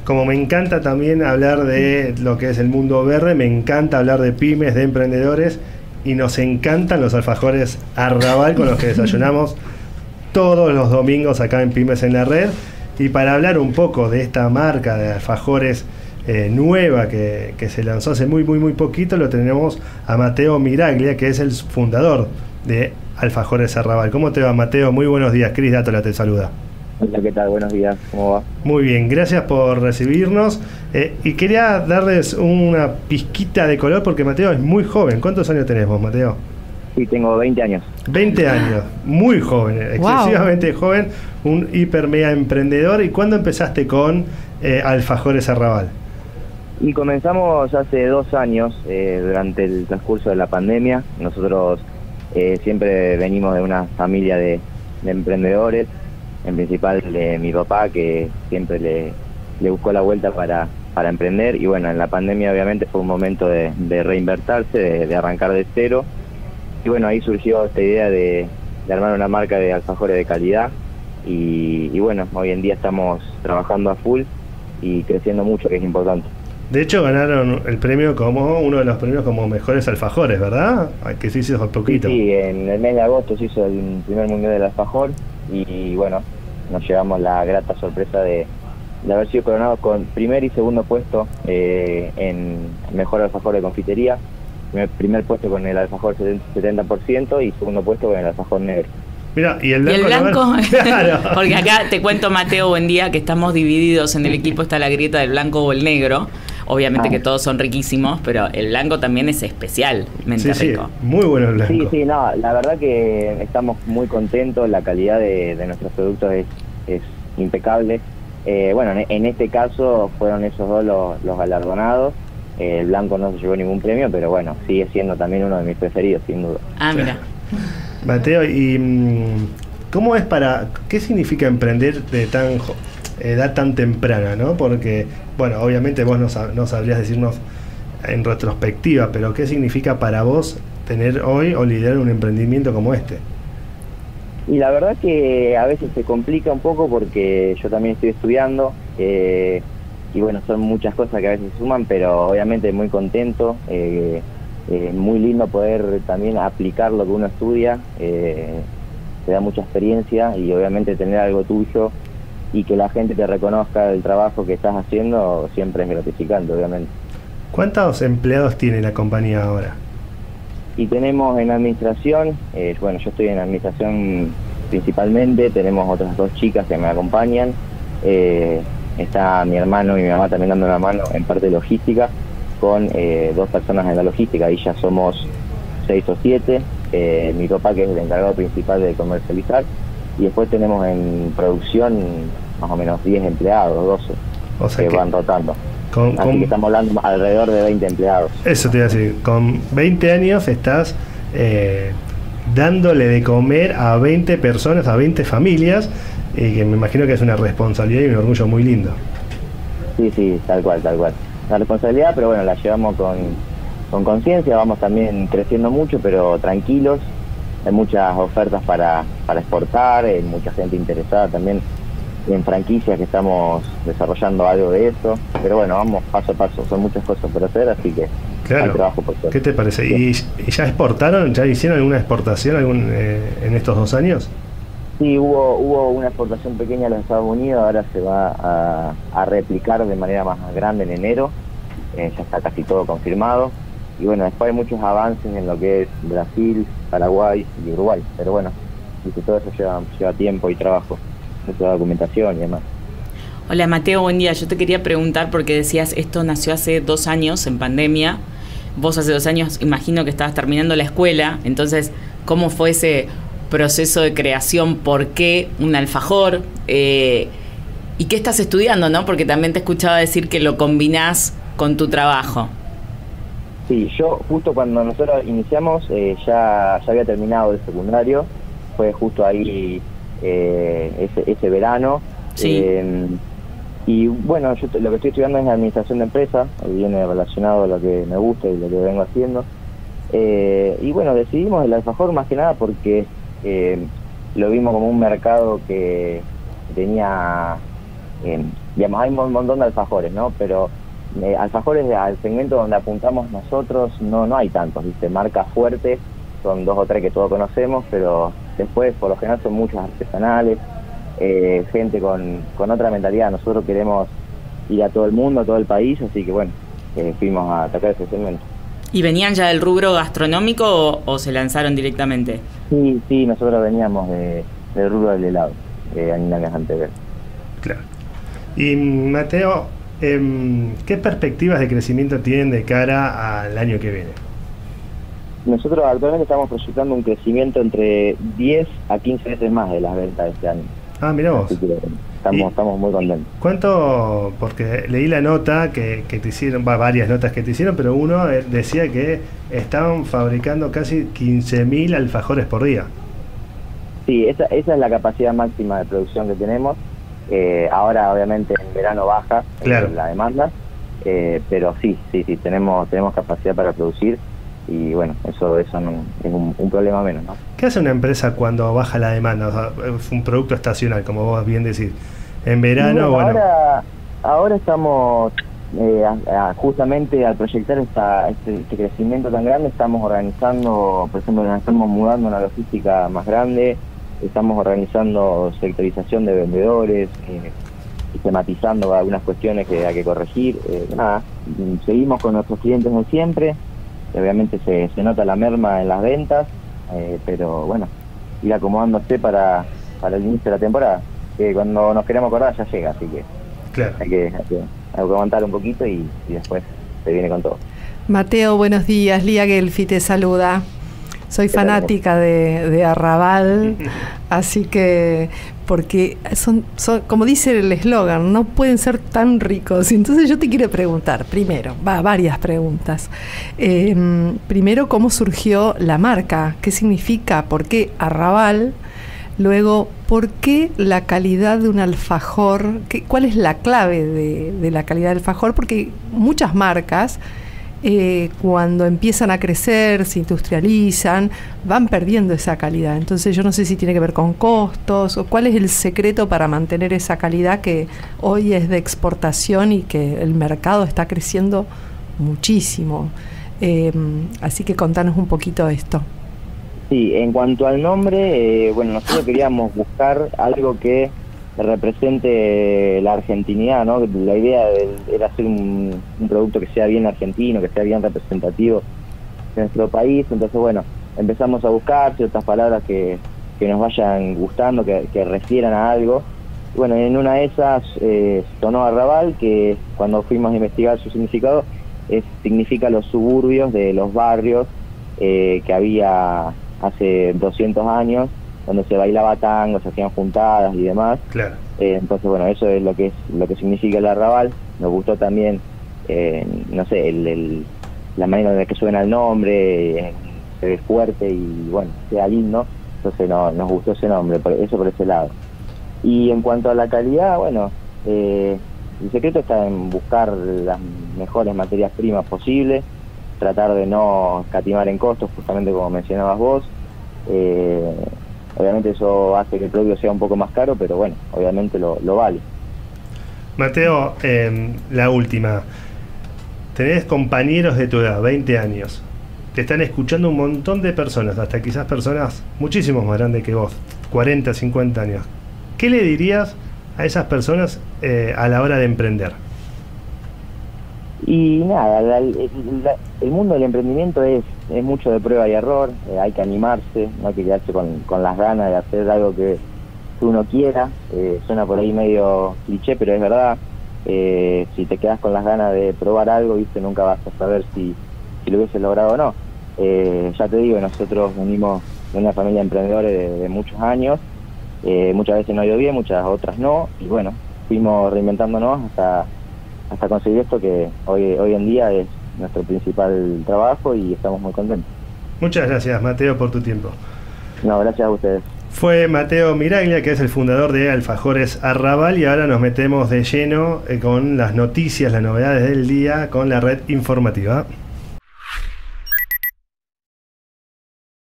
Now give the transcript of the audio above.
como me encanta también hablar de lo que es el mundo verde, me encanta hablar de pymes, de emprendedores, y nos encantan los alfajores Arrabal con los que desayunamos todos los domingos acá en Pymes en la Red. Y para hablar un poco de esta marca de alfajores nueva que se lanzó hace muy poquito, lo tenemos a Mateo Miraglia, que es el fundador de Alfajores Arrabal. ¿Cómo te va, Mateo? Muy buenos días. Cris Dátola te saluda. Hola, ¿qué tal? Buenos días, ¿cómo va? Muy bien, gracias por recibirnos. Y quería darles una pizquita de color porque Mateo es muy joven. ¿Cuántos años tenés vos, Mateo? Sí, tengo 20 años. 20 años, muy joven, excesivamente joven, un hiper mega emprendedor. ¿Y cuándo empezaste con Alfajores Arrabal? Y comenzamos hace 2 años, durante el transcurso de la pandemia. Nosotros siempre venimos de una familia de emprendedores, en principal de mi papá, que siempre le buscó la vuelta para emprender. Y bueno, en la pandemia obviamente fue un momento de reinvertirse, de arrancar de cero. Y bueno, ahí surgió esta idea de armar una marca de alfajores de calidad. Y bueno, hoy en día estamos trabajando a full y creciendo mucho, que es importante. De hecho, ganaron el premio como uno de los premios como mejores alfajores, ¿verdad? Que se hizo hace poquito. Sí, en el mes de agosto se hizo el primer mundial del alfajor y bueno, nos llevamos la grata sorpresa de haber sido coronados con primer y segundo puesto en mejor alfajor de confitería. Primer puesto con el alfajor 70% y segundo puesto con el alfajor negro. Mira, ¿y el blanco? ¿Y el blanco? Claro. Porque acá te cuento, Mateo, buen día, que estamos divididos en el equipo, está la grieta del blanco o el negro. Obviamente que todos son riquísimos, pero el blanco también es especialmente rico. Sí, muy bueno el blanco. Sí, no, la verdad que estamos muy contentos, la calidad de nuestros productos es impecable. Bueno, en este caso fueron esos dos los galardonados. El blanco no se llevó ningún premio, pero bueno, sigue siendo también uno de mis preferidos, sin duda. Ah, mira. Mateo, ¿y cómo es qué significa emprender de edad tan temprana, ¿no? Porque, bueno, obviamente vos no sabrías decirnos en retrospectiva, pero ¿qué significa para vos tener hoy o liderar un emprendimiento como este? Y la verdad que a veces se complica un poco porque yo también estoy estudiando, y bueno, son muchas cosas que a veces se suman, pero obviamente muy contento, muy lindo poder también aplicar lo que uno estudia, te da mucha experiencia y obviamente tener algo tuyo y que la gente te reconozca el trabajo que estás haciendo siempre es gratificante, obviamente. ¿Cuántos empleados tiene la compañía ahora? Y tenemos en administración, bueno, yo estoy en administración principalmente, tenemos otras 2 chicas que me acompañan, está mi hermano y mi mamá también dando una mano en parte de logística, con 2 personas en la logística, y ya somos 6 o 7, mi papá que es el encargado principal de comercializar, y después tenemos en producción más o menos 10 empleados, 12, o sea que van rotando. Así que estamos hablando alrededor de 20 empleados. Eso te iba a decir, con 20 años estás dándole de comer a 20 personas, a 20 familias, que me imagino que es una responsabilidad y un orgullo muy lindo. Sí, tal cual. La responsabilidad, pero bueno, la llevamos con conciencia, vamos también creciendo mucho, pero tranquilos. Hay muchas ofertas para exportar, hay mucha gente interesada también en franquicias que estamos desarrollando algo de eso, pero bueno, vamos paso a paso, son muchas cosas por hacer, así que claro. Hay trabajo por hacer. ¿Qué te parece? ¿Y ya exportaron? ¿Ya hicieron alguna exportación en estos 2 años? Sí, hubo una exportación pequeña a los Estados Unidos, ahora se va a replicar de manera más grande en enero, ya está casi todo confirmado, y bueno, después hay muchos avances en lo que es Brasil, Paraguay y Uruguay, pero bueno, todo eso lleva tiempo y trabajo, mucha documentación y demás. Hola Mateo, buen día. Yo te quería preguntar porque decías esto nació hace 2 años en pandemia. Vos hace 2 años imagino que estabas terminando la escuela, entonces ¿cómo fue ese proceso de creación? ¿Por qué un alfajor? ¿Y qué estás estudiando, no? Porque también te escuchaba decir que lo combinás con tu trabajo. Sí, yo justo cuando nosotros iniciamos ya había terminado el secundario, fue justo ahí ese verano. Sí. Y bueno, yo lo que estoy estudiando es administración de empresas, viene relacionado a lo que me gusta y lo que vengo haciendo. Y bueno, decidimos el alfajor más que nada porque lo vimos como un mercado que tenía digamos, hay un montón de alfajores, ¿no? Pero alfajores al segmento donde apuntamos nosotros no hay tantos, ¿viste? Marcas fuertes, son 2 o 3 que todos conocemos, pero después por lo general son muchos artesanales, gente con otra mentalidad. Nosotros queremos ir a todo el mundo, a todo el país, así que bueno, fuimos a atacar ese segmento. ¿Y venían ya del rubro gastronómico o se lanzaron directamente? Sí, nosotros veníamos del rubro del helado, años anteriores. Claro. Y Mateo, ¿qué perspectivas de crecimiento tienen de cara al año que viene? Nosotros actualmente estamos proyectando un crecimiento entre 10 a 15 veces más de las ventas de este año. Ah, mirá vos. Estamos muy contentos. ¿Cuánto? Porque leí la nota que te hicieron, varias notas que te hicieron, pero uno decía que estaban fabricando casi 15.000 alfajores por día. Sí, esa es la capacidad máxima de producción que tenemos. Ahora obviamente en verano baja claro. La demanda, pero sí, tenemos capacidad para producir. Y bueno, eso no, es un problema menos, ¿no? ¿Qué hace una empresa cuando baja la demanda? O sea, es un producto estacional, como vos bien decís. En verano, bueno... Ahora estamos, justamente al proyectar este crecimiento tan grande, estamos organizando, por ejemplo, nos estamos mudando a una logística más grande, estamos organizando sectorización de vendedores, sistematizando algunas cuestiones que hay que corregir. Seguimos con nuestros clientes de siempre. Obviamente se nota la merma en las ventas, pero bueno, ir acomodándose para el inicio de la temporada, que cuando nos queremos acordar ya llega, así que claro. hay que aguantar un poquito y después se viene con todo. Mateo, buenos días, Lía Gelfi te saluda. Soy fanática de Arrabal, así que, porque son como dice el eslogan, no pueden ser tan ricos. Entonces yo te quiero preguntar, varias preguntas. Primero, ¿cómo surgió la marca? ¿Qué significa? ¿Por qué Arrabal? Luego, ¿por qué la calidad de un alfajor? ¿Cuál es la clave de la calidad del alfajor? Porque muchas marcas... cuando empiezan a crecer, se industrializan, van perdiendo esa calidad. Entonces yo no sé si tiene que ver con costos o cuál es el secreto para mantener esa calidad que hoy es de exportación y que el mercado está creciendo muchísimo. Así que contanos un poquito esto. Sí, en cuanto al nombre, bueno, nosotros queríamos buscar algo que represente la argentinidad, ¿no? La idea era hacer un producto que sea bien argentino, que sea bien representativo de nuestro país. Entonces, bueno, empezamos a buscar ciertas palabras que nos vayan gustando, que refieran a algo. Y bueno, en una de esas sonó Arrabal, que cuando fuimos a investigar su significado, significa los suburbios de los barrios que había hace 200 años, donde se bailaba tango, se hacían juntadas y demás. Claro. Entonces, bueno, eso es lo que significa el Arrabal. Nos gustó también, no sé, la manera en la que suena el nombre, se ve fuerte y, bueno, sea lindo. Entonces nos gustó ese nombre, por ese lado. Y en cuanto a la calidad, bueno, el secreto está en buscar las mejores materias primas posibles, tratar de no escatimar en costos, justamente como mencionabas vos. Obviamente eso hace que el producto sea un poco más caro, pero bueno, obviamente lo vale. Mateo, la última. Tenés compañeros de tu edad, 20 años. Te están escuchando un montón de personas, hasta quizás personas muchísimo más grandes que vos, 40, 50 años. ¿Qué le dirías a esas personas a la hora de emprender? Y nada, el mundo del emprendimiento es mucho de prueba y error. Hay que animarse, no hay que quedarse con las ganas de hacer algo que uno quiera. Suena por ahí medio cliché, pero es verdad. Si te quedas con las ganas de probar algo, viste, nunca vas a saber si lo hubieses logrado o no. Ya te digo, nosotros venimos de una familia de emprendedores de muchos años. Muchas veces no ha ido bien, muchas otras no. Y bueno, fuimos reinventándonos hasta conseguir esto que hoy en día es nuestro principal trabajo y estamos muy contentos. Muchas gracias, Mateo, por tu tiempo. No, gracias a ustedes. Fue Mateo Miraglia, que es el fundador de Alfajores Arrabal, y ahora nos metemos de lleno con las noticias, las novedades del día, con la red informativa.